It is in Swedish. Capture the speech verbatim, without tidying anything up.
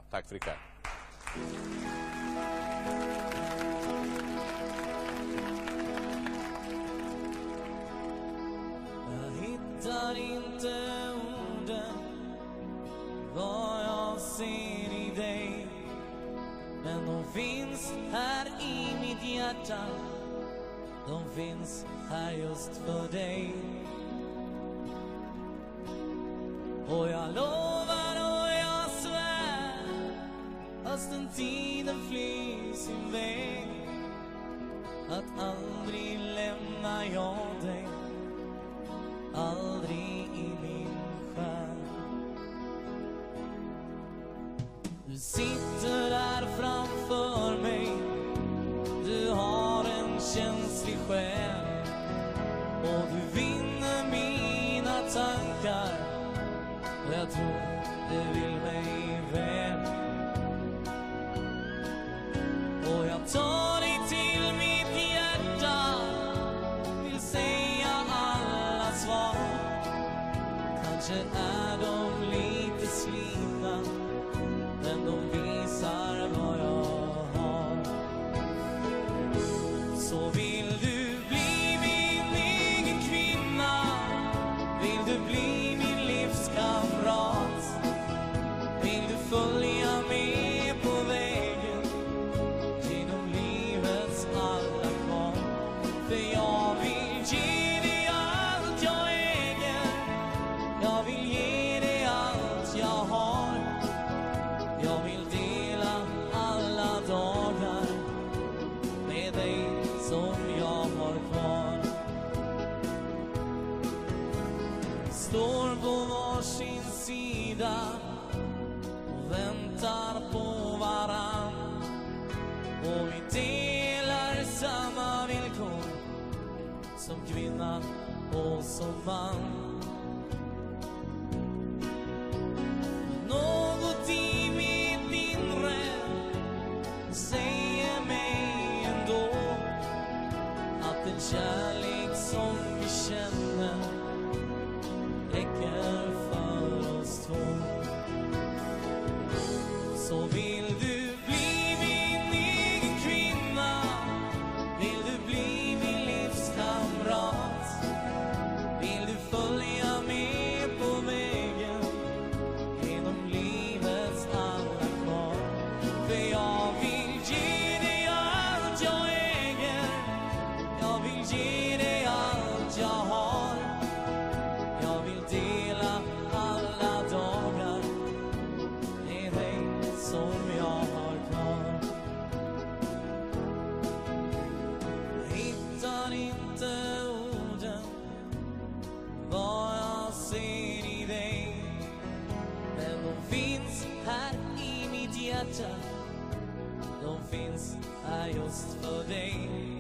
Tack för ikväll. Jag hittar inte orden vad jag ser i dig, men de finns här i mitt hjärta. De finns här just för dig. Och jag lovar och jag svär, fastän tiden flyr sin väg, att aldrig lämna jag dig, aldrig i min själ. Du sitter där framför mig, du har en känslig själ, och du vinner mina tankar, och jag tror du vill mig väl. Och jag tar dig till mitt hjärta, vill säga alla svar. Kanske är de lite slitna, men de visar vad jag har. Så vill du bli min egen kvinna, vill du bli min livskamrat, vill du följa med på vägen genom livets alla kvar. För jag vill ge dig allt jag äger, jag vill ge dig allt jag har. Jag vill dela alla dagar med dig som jag har kvar. Står på varsin sida och väntar på varann, och vi delar samma villkor som kvinna och som man. Något i mitt inre säger mig ändå att den kärlek som vi känner räcker för oss två. Så vill du bli min egen kvinna, vill du bli min livskamrat, vill du följa med på vägen genom livets alla kvar. För jag vill ge dig allt jag äger, jag vill ge dig allt jag har. Jag vill dela alla dagar med dig som jag har kvar. Jag hittar inte orden vad jag ser i dig, men de finns här i mitt hjärta. De finns här just för dig.